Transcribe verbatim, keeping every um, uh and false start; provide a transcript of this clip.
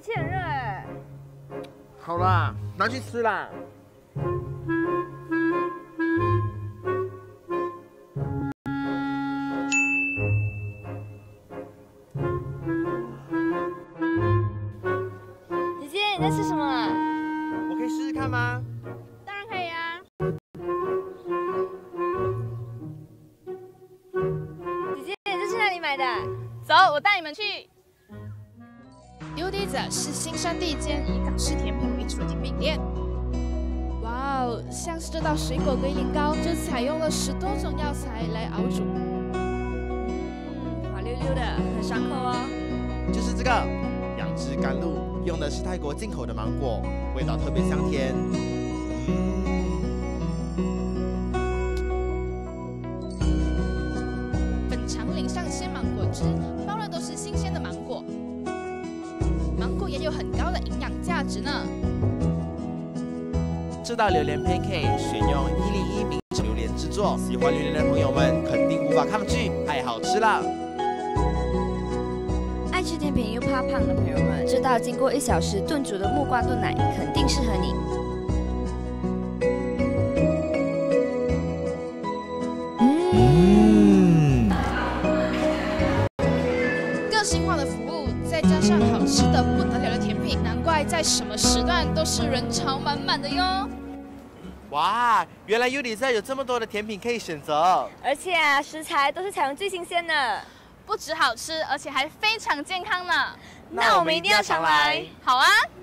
气很热哎。 好啦，拿去吃啦。 姐姐，你在吃什么啊？ 我可以试试看吗？ 当然可以啊。姐姐，你这是哪里买的？ 走，我带你们去。 优迪子是新山地一间以港式甜品为主的甜品店。哇哦，像是这道水果龟苓膏，就采用了十多种药材来熬煮。 嗯，滑溜溜的，很爽口哦。 就是这个杨枝甘露，用的是泰国进口的芒果，味道特别香甜。 本场领上鲜芒果汁，包的都是新鲜的芒果，芒果也有很高的营养价值呢。 这道榴莲 pancake 选用一零一名榴莲制作，喜欢榴莲的朋友们肯定无法抗拒，太好吃了。 爱吃甜品又怕胖的朋友们，这道经过一小时炖煮的木瓜炖奶肯定适合你。 嗯， 个性化的服务，再加上好吃的不得了的甜品，难怪在什么时段都是人潮满满的哟。 哇，原来优里在有这么多的甜品可以选择， 而且啊，食材都是采用最新鲜的。 不止好吃，而且还非常健康呢。 那我们一定要常来。 好啊。